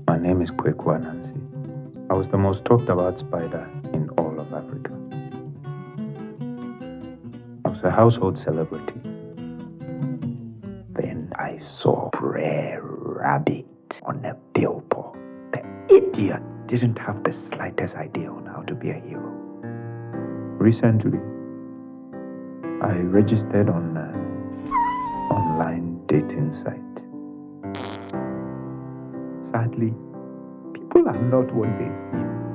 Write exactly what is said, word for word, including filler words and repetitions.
My name is Kwaku Anansi. I was the most talked about spider in all of Africa. I was a household celebrity. Then I saw Brer Rabbit on a billboard. The idiot didn't have the slightest idea on how to be a hero. Recently, I registered on an online dating site. Sadly, people are not what they seem.